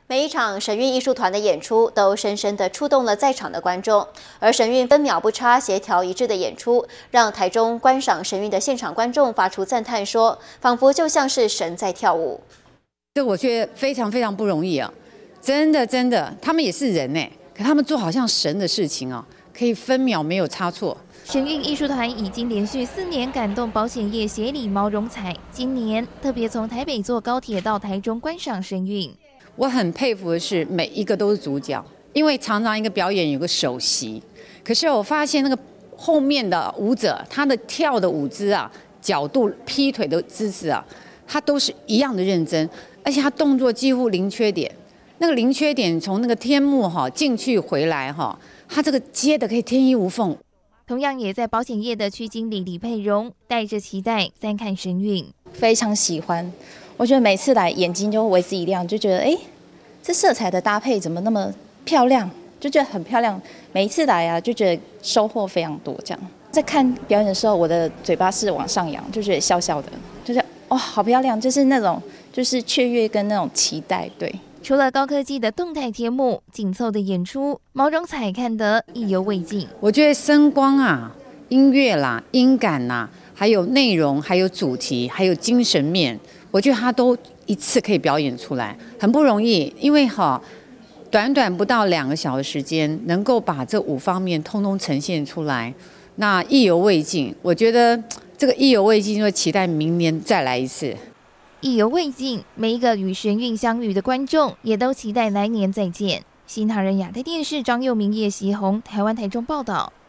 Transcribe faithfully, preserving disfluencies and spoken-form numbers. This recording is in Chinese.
每一场神韵艺术团的演出都深深地触动了在场的观众，而神韵分秒不差、协调一致的演出，让台中观赏神韵的现场观众发出赞叹说，仿佛就像是神在跳舞。 这我觉得非常非常不容易啊，真的真的，他们也是人哎，可他们做好像神的事情啊，可以分秒没有差错。 神韵艺术团已经连续四年感动保险业协理毛荣彩，今年特别从台北坐高铁到台中观赏神韵。 我很佩服的是，每一个都是主角，因为常常一个表演有个首席，可是我发现那个后面的舞者，他的跳的舞姿啊、角度、劈腿的姿势啊，他都是一样的认真，而且他动作几乎零缺点。那个零缺点从那个天幕哈进去回来哈，他这个接的可以天衣无缝。 同样也在保险业的区经理李佩蓉带着期待观看神韵， 非常喜欢。我觉得每次来眼睛就为之一亮，就觉得哎，这色彩的搭配怎么那么漂亮？就觉得很漂亮。每一次来啊，就觉得收获非常多。这样在看表演的时候，我的嘴巴是往上扬，就觉得笑笑的，就是哇、哦，好漂亮，就是那种就是雀跃跟那种期待，对。 除了高科技的动态贴幕，紧凑的演出，毛荣彩看得意犹未尽。 我觉得声光啊、音乐啦、音感啦，还有内容、还有主题、还有精神面，我觉得他都一次可以表演出来，很不容易。因为哈，短短不到两个小时时间，能够把这五方面通通呈现出来，那意犹未尽。我觉得这个意犹未尽，就期待明年再来一次。 意犹未尽，每一个与神韵相遇的观众也都期待来年再见。新唐人亚太电视张佑明、叶锡宏，台湾台中报道。